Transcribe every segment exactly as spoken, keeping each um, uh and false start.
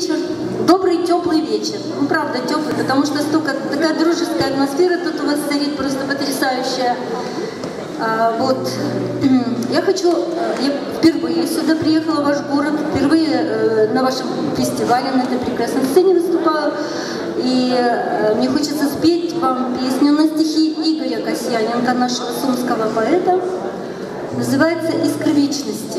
вечер, добрый теплый вечер. Ну, правда, теплый, потому что столько, такая дружеская атмосфера тут у вас царит, просто потрясающая. А, вот, я хочу, я впервые сюда приехала в ваш город, впервые э, на вашем фестивале, на этой прекрасной сцене выступаю. И э, мне хочется спеть вам песню на стихи Игоря Касьяненко, нашего сумского поэта. Называется «Искры вечности».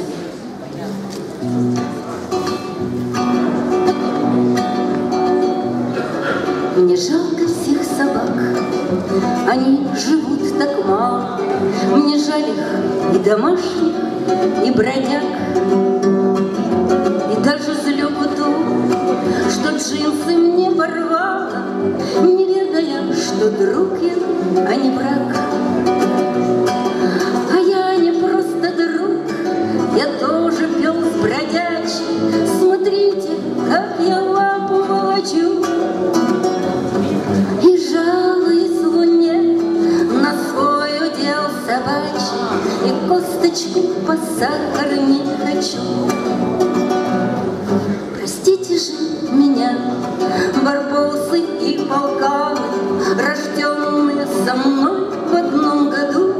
Мне жалко всех собак, они живут так мало. Мне жаль их и домашних, и бродяг. И даже злюку ту, что джинсы мне порвала, не ведая, что друг я, а не враг. А я не просто друг, я тоже пес бродячий. Смотрите, как я лапу волочу. И жалуюсь луне на свой удел собачий, и косточку по сахару не хочу. Простите же меня, барбосы и полканы, рожденные со мной в одном году.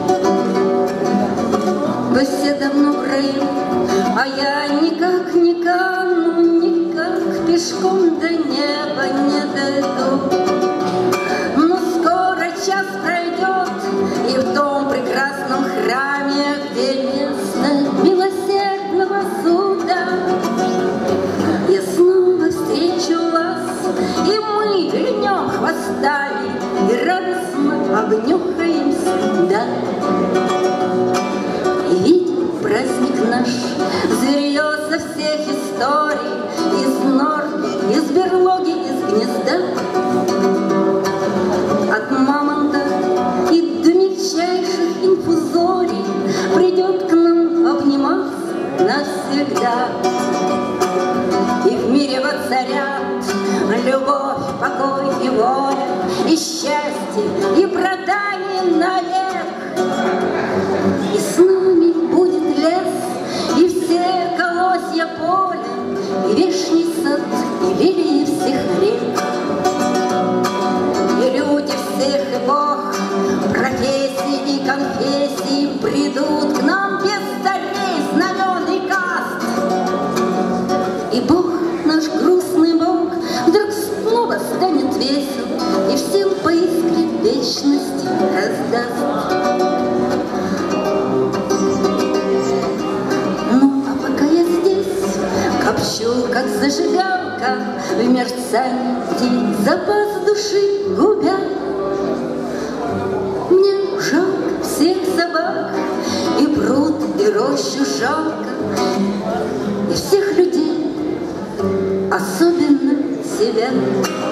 Вы все давно в раю, а я никак не кану, никак пешком до неба не дойду. Но скоро час пройдет, и в том прекрасном храме, где место милосердного суда, я снова встречу вас, и мы льнем хвостами и радостно обнюхаемся, да. И видим праздник наш, зверье со всех историй, из норки, из берлоги, из гнезда, от мамонта и до мельчайших инфузорий придет к нам обниматься навсегда. И в мире воцарят любовь, покой и воля, и счастье, и братание навек. И с нами будет лес, и все колосья поля, и вешний сад, и лилии всех рек. И люди всех эпох, профессий и конфессий придут к нам без царей, знамен и каст. И Бог, наш грустный Бог, вдруг снова станет весел и всем по искре вечности раздаст. Ну, а пока я здесь копчу, как зажигалка, в мерцании запас души губя. Мне жалко всех собак, и пруд, и рощу жалко, и всех людей, особенно себя.